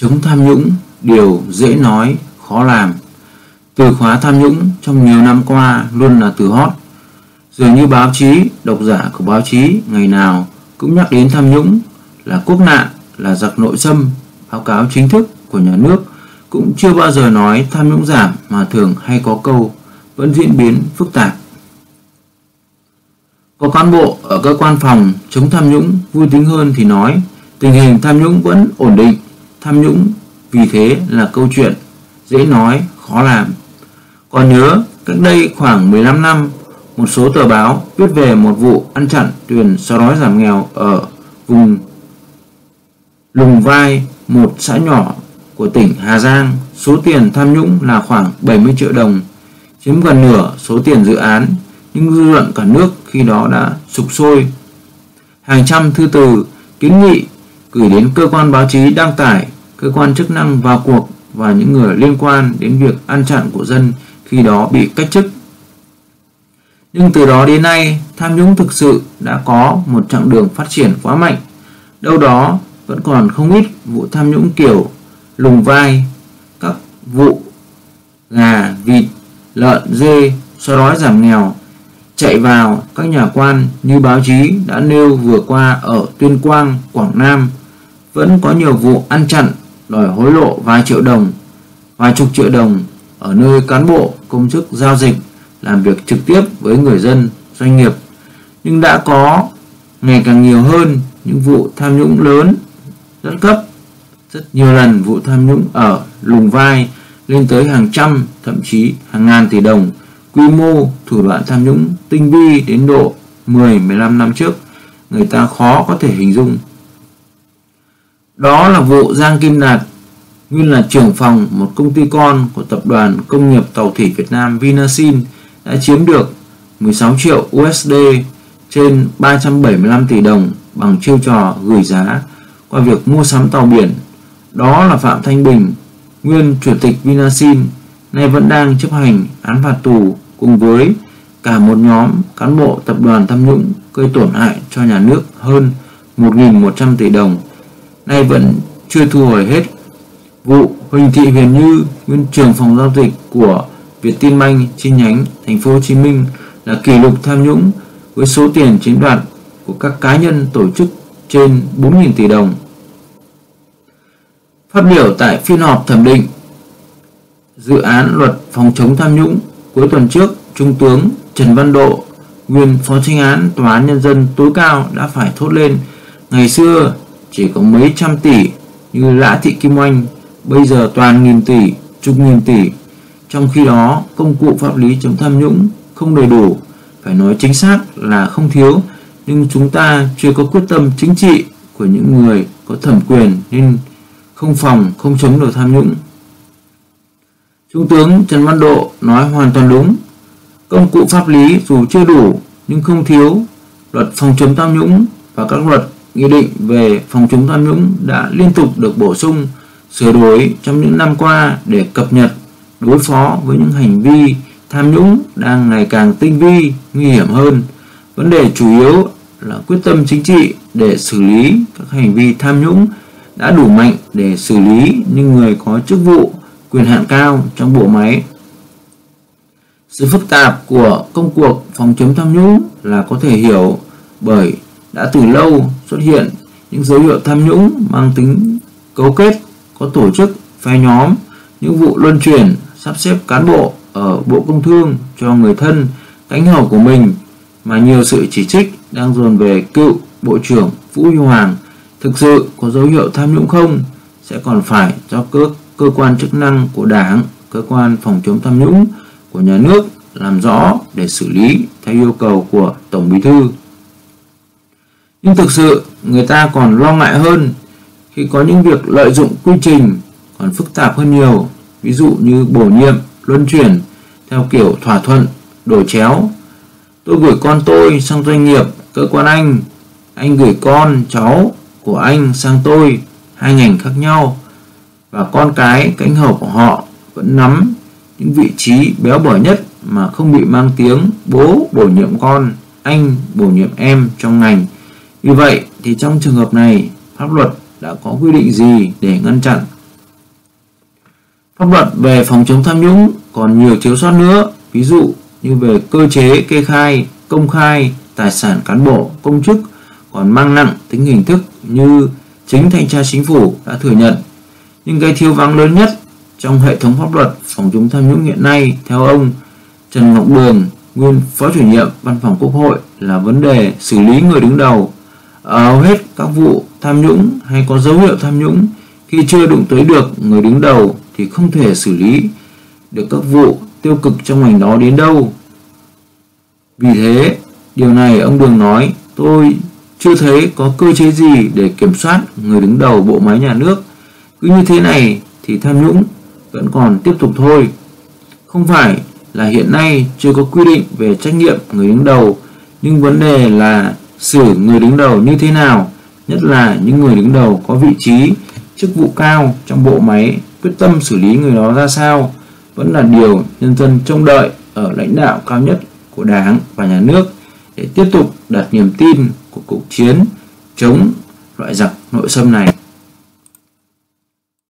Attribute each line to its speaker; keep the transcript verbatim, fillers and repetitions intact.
Speaker 1: Chống tham nhũng, điều dễ nói, khó làm. Từ khóa tham nhũng trong nhiều năm qua luôn là từ hot. Dường như báo chí, độc giả của báo chí ngày nào cũng nhắc đến tham nhũng là quốc nạn, là giặc nội xâm. Báo cáo chính thức của nhà nước cũng chưa bao giờ nói tham nhũng giảm, mà thường hay có câu vẫn diễn biến phức tạp. Có cán bộ ở cơ quan phòng chống tham nhũng vui tính hơn thì nói tình hình tham nhũng vẫn ổn định. Tham nhũng vì thế là câu chuyện dễ nói, khó làm. Còn nhớ cách đây khoảng mười lăm năm, một số tờ báo viết về một vụ ăn chặn tiền xóa đói giảm nghèo ở vùng Lùng Vai, một xã nhỏ của tỉnh Hà Giang. Số tiền tham nhũng là khoảng bảy mươi triệu đồng, chiếm gần nửa số tiền dự án, nhưng dư luận cả nước khi đó đã sục sôi. Hàng trăm thư từ kiến nghị gửi đến cơ quan báo chí đăng tải, cơ quan chức năng vào cuộc và những người liên quan đến việc ăn chặn của dân khi đó bị cách chức. Nhưng từ đó đến nay, tham nhũng thực sự đã có một chặng đường phát triển quá mạnh. Đâu đó vẫn còn không ít vụ tham nhũng kiểu Lùng Vai, các vụ gà, vịt, lợn, dê, xóa đói giảm nghèo chạy vào các nhà quan như báo chí đã nêu vừa qua ở Tuyên Quang, Quảng Nam. Vẫn có nhiều vụ ăn chặn đòi hối lộ vài triệu đồng, vài chục triệu đồng ở nơi cán bộ, công chức giao dịch, làm việc trực tiếp với người dân, doanh nghiệp. Nhưng đã có ngày càng nhiều hơn những vụ tham nhũng lớn, rất cấp. Rất nhiều lần vụ tham nhũng ở Lùng Vai lên tới hàng trăm, thậm chí hàng ngàn tỷ đồng. Quy mô, thủ đoạn tham nhũng tinh vi đến độ mười mười lăm năm trước, người ta khó có thể hình dung. Đó là vụ Giang Kim Đạt, nguyên là trưởng phòng một công ty con của tập đoàn công nghiệp tàu thủy Việt Nam Vinasin, đã chiếm được mười sáu triệu u ét đê trên ba trăm bảy mươi lăm tỷ đồng bằng chiêu trò gửi giá qua việc mua sắm tàu biển. Đó là Phạm Thanh Bình, nguyên chủ tịch Vinasin, nay vẫn đang chấp hành án phạt tù cùng với cả một nhóm cán bộ tập đoàn tham nhũng gây tổn hại cho nhà nước hơn một nghìn một trăm tỷ đồng, nay vẫn chưa thu hồi hết. Vụ Huỳnh Thị Huyền Như, nguyên trưởng phòng giao dịch của Vietinbank chi nhánh thành phố Hồ Chí Minh, là kỷ lục tham nhũng với số tiền chiếm đoạt của các cá nhân tổ chức trên bốn nghìn tỷ đồng. Phát biểu tại phiên họp thẩm định dự án luật phòng chống tham nhũng cuối tuần trước, Trung tướng Trần Văn Độ, nguyên phó chánh án Tòa án Nhân dân tối cao, đã phải thốt lên ngày xưa chỉ có mấy trăm tỷ như Lã Thị Kim Oanh, bây giờ toàn nghìn tỷ, chục nghìn tỷ. Trong khi đó, công cụ pháp lý chống tham nhũng không đầy đủ, phải nói chính xác là không thiếu, nhưng chúng ta chưa có quyết tâm chính trị của những người có thẩm quyền nên không phòng, không chống được tham nhũng. Trung tướng Trần Văn Độ nói hoàn toàn đúng. Công cụ pháp lý dù chưa đủ nhưng không thiếu. Luật phòng chống tham nhũng và các luật, nghị định về phòng chống tham nhũng đã liên tục được bổ sung, sửa đổi trong những năm qua để cập nhật, đối phó với những hành vi tham nhũng đang ngày càng tinh vi, nguy hiểm hơn. Vấn đề chủ yếu là quyết tâm chính trị để xử lý các hành vi tham nhũng đã đủ mạnh để xử lý những người có chức vụ, quyền hạn cao trong bộ máy. Sự phức tạp của công cuộc phòng chống tham nhũng là có thể hiểu bởi đã từ lâu xuất hiện những dấu hiệu tham nhũng mang tính cấu kết, có tổ chức, phe nhóm, những vụ luân chuyển, sắp xếp cán bộ ở Bộ Công Thương cho người thân, cánh hầu của mình, mà nhiều sự chỉ trích đang dồn về cựu Bộ trưởng Vũ Huy Hoàng. Thực sự có dấu hiệu tham nhũng không sẽ còn phải cho cơ, cơ quan chức năng của Đảng, cơ quan phòng chống tham nhũng của nhà nước làm rõ để xử lý theo yêu cầu của Tổng Bí thư. Nhưng thực sự người ta còn lo ngại hơn khi có những việc lợi dụng quy trình còn phức tạp hơn nhiều, ví dụ như bổ nhiệm, luân chuyển theo kiểu thỏa thuận, đổi chéo. Tôi gửi con tôi sang doanh nghiệp, cơ quan anh, anh gửi con, cháu của anh sang tôi, hai ngành khác nhau, và con cái, cánh hầu của họ vẫn nắm những vị trí béo bở nhất mà không bị mang tiếng bố bổ nhiệm con, anh bổ nhiệm em trong ngành. Vì vậy thì trong trường hợp này, pháp luật đã có quy định gì để ngăn chặn Pháp luật về phòng chống tham nhũng còn nhiều thiếu sót nữa, ví dụ như về cơ chế kê khai, công khai tài sản cán bộ, công chức còn mang nặng tính hình thức như chính thanh tra chính phủ đã thừa nhận. Nhưng cái thiếu vắng lớn nhất trong hệ thống pháp luật phòng chống tham nhũng hiện nay theo ông Trần Ngọc Đường, nguyên Phó Chủ nhiệm Văn phòng Quốc hội là vấn đề xử lý người đứng đầu. Ở hầu hết các vụ tham nhũng hay có dấu hiệu tham nhũng, khi chưa đụng tới được người đứng đầu thì không thể xử lý được các vụ tiêu cực trong ngành đó đến đâu. Vì thế, điều này ông Đường nói, tôi chưa thấy có cơ chế gì để kiểm soát người đứng đầu bộ máy nhà nước. Cứ như thế này thì tham nhũng vẫn còn tiếp tục thôi. Không phải là hiện nay chưa có quy định về trách nhiệm người đứng đầu, nhưng vấn đề là xử người đứng đầu như thế nào, nhất là những người đứng đầu có vị trí, chức vụ cao trong bộ máy, quyết tâm xử lý người đó ra sao, vẫn là điều nhân dân trông đợi ở lãnh đạo cao nhất của Đảng và Nhà nước để tiếp tục đặt niềm tin của cuộc chiến chống loại giặc nội xâm này.